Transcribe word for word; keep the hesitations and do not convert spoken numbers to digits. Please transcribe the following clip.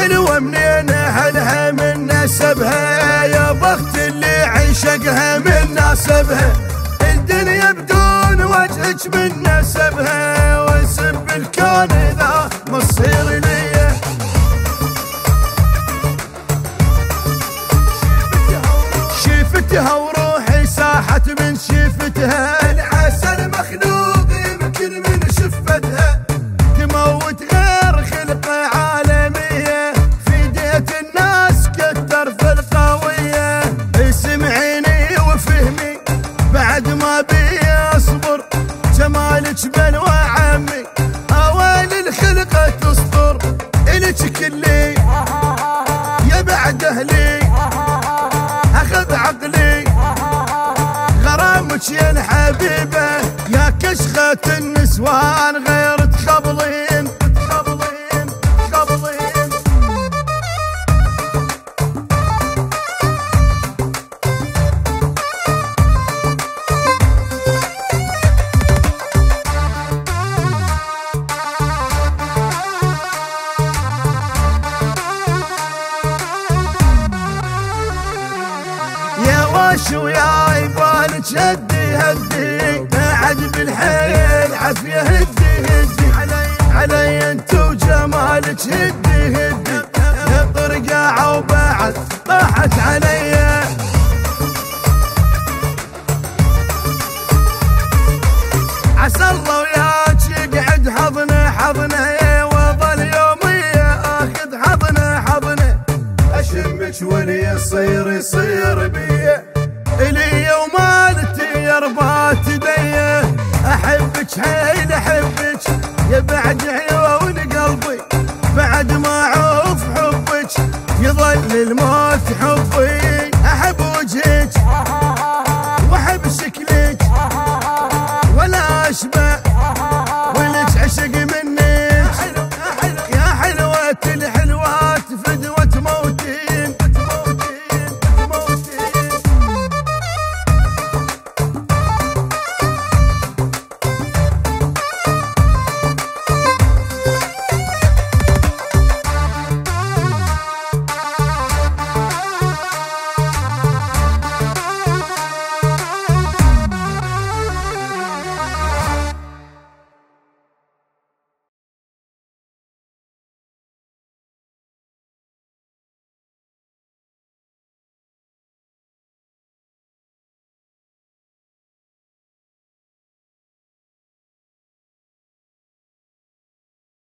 حلوة منين اهلها من نسبها، يا بخت اللي عشقها من ناسبها. الدنيا بدون وجهك من نسبها، واسم الكون ذا مصير ليا. شفتها وروحي ساحت من شفتها، العسل مخلوق يمكن من شفتها. تموت غير خلقة عالمية، في ديت الناس كتر في القوية. سمعيني وفهمي بعد ما بي اصبر، جمالك بلوى عمي اوال الخلقة تسطر. الك كلي يا بعد اهلي اخذ عقلي، غرامك يا الحبيبة يا كشخة النسوان غير تخبلين تخبلين تخبلين. وشو يا يبالك هدي هدي، بعد بالحيل عافية هدي هدي. علي علي انت وجمالك هدي هدي، يا طرقاعة وبعد طاحت علي. عسى الله وياك يقعد حضنه حضنه، وظل يومي اخذ حضنه حضنه. اشمك واللي يصير يصير بيه، الي ومالتي يا ربات ديه. احبك حيل احبك يا بعد عيون قلبي، بعد ما اعوف حبك يظل الموت حبي.